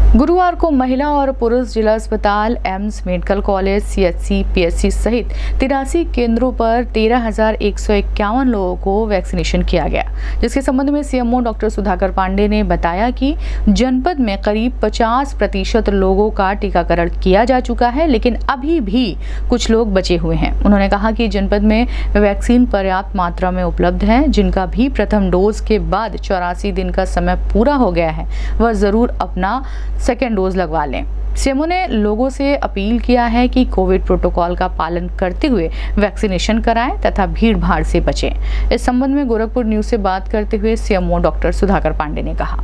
गुरुवार को महिला और पुरुष जिला अस्पताल, AIIMS, medical college, CHC, PHC सहित 83 केंद्रों पर 13,151 लोगों को वैक्सीनेशन किया गया, जिसके संबंध में CMO डॉक्टर सुधाकर पांडे ने बताया कि जनपद में करीब 50% लोगों का टीकाकरण किया जा चुका है, लेकिन अभी भी कुछ लोग बचे हुए हैं। उन्होंने कहा कि जनपद में वैक्सीन पर्याप्त मात्रा में उपलब्ध है। जिनका भी प्रथम डोज के बाद 84 दिन का समय पूरा हो गया है, वह जरूर अपना सेकेंड डोज लगवा लें। CMO ने लोगों से अपील किया है कि कोविड प्रोटोकॉल का पालन करते हुए वैक्सीनेशन कराएं तथा भीड़ भाड़ से बचें। इस संबंध में गोरखपुर न्यूज से बात करते हुए CMO डॉक्टर सुधाकर पांडे ने कहा।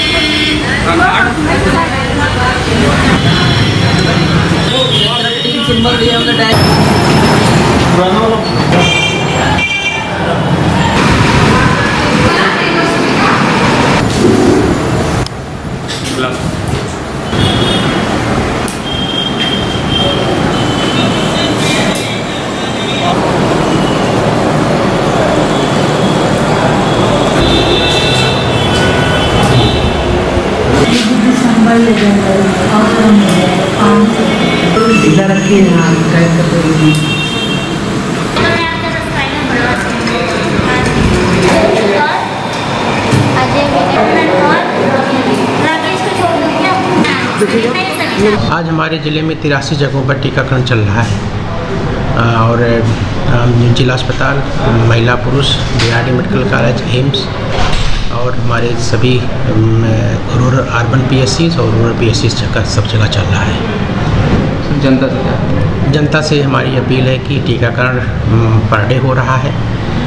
आज हमारे ज़िले में 83 जगहों पर टीकाकरण चल रहा है और जिला अस्पताल, महिला पुरुष, BRD मेडिकल कॉलेज, एम्स और हमारे सभी रूरल अर्बन PSCs और रूरल PSCs सब जगह चल रहा है। जनता से हमारी अपील है कि टीकाकरण पर डे हो रहा है।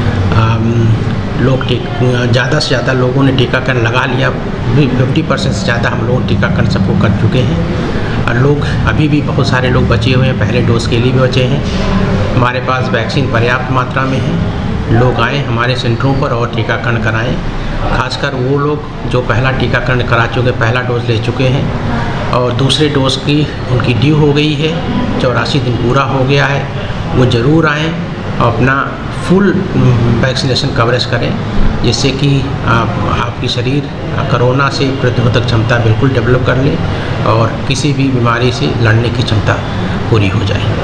लोग ज़्यादा से ज़्यादा लोगों ने टीकाकरण लगा लिया। 50% से ज़्यादा हम लोग टीकाकरण सबको कर चुके हैं और लोग अभी भी बहुत सारे लोग बचे हुए हैं, पहले डोज के लिए भी बचे हैं। हमारे पास वैक्सीन पर्याप्त मात्रा में है। लोग आएँ हमारे सेंटरों पर और टीकाकरण कराएं। खासकर वो लोग जो पहला टीकाकरण करा चुके, पहला डोज ले चुके हैं और दूसरे डोज की उनकी ड्यू हो गई है, 84 दिन पूरा हो गया है, वो ज़रूर आएँ और अपना फुल वैक्सीनेशन कवरेज करें, जिससे कि आपकी शरीर कोरोना से प्रतिरोधक क्षमता बिल्कुल डेवलप कर ले और किसी भी बीमारी से लड़ने की क्षमता पूरी हो जाए।